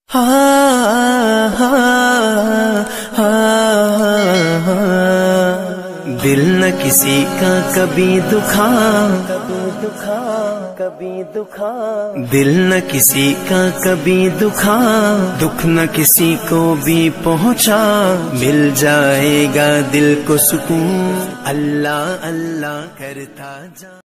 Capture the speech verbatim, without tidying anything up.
हा हा हा दिल न किसी का कभी दुखा कभी दुखा कभी दुखा दिल न किसी का कभी दुखा दुख न किसी को भी पहुंचा मिल जाएगा दिल को सुकून अल्लाह अल्लाह करता जा।